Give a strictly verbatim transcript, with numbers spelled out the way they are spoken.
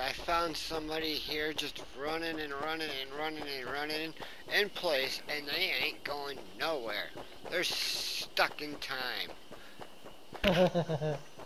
I found somebody here just running and running and running and running in place, and they ain't going nowhere. They're stuck in time.